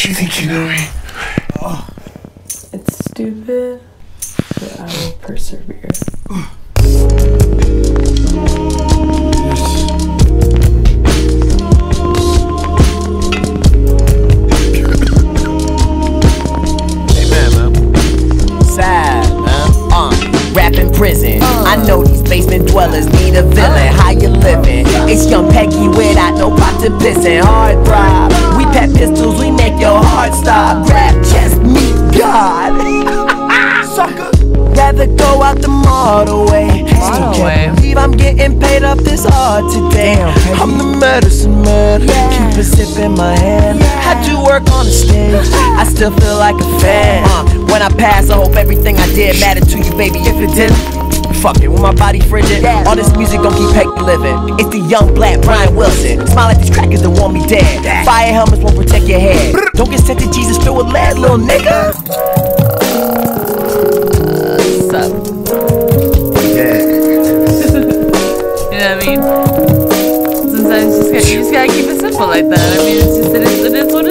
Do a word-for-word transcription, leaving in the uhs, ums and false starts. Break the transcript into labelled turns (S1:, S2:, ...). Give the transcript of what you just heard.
S1: you think you know me?
S2: Oh. It's stupid, but I will persevere.
S3: Prison. Uh. I know these basement dwellers need a villain. How you living? It's Young Peggy without no pot to piss in. Hard throb. We pet pistols, we make your heart stop. Grab chest, meet God. Sucker. Rather go out the model way. Still can't believe I'm getting paid up this hard today. I'm the medicine man. Keep a sip in my hand. Had to work on the stage. I still feel like a fan. Uh, when I pass, I hope everything I did mattered to you, baby. If it didn't, fuck it, with my body frigid. All this music gon' keep Peggy living. It's the young black Brian Wilson. Smile like these crackers that want me dead. Fire helmets won't protect your head. Don't get sent to Jesus filled with lead, little nigga.
S2: What's up?
S1: Yeah.
S2: You know what I mean? Sometimes you just, gotta, you just gotta keep it simple like that. I mean, it's just, it is, it is what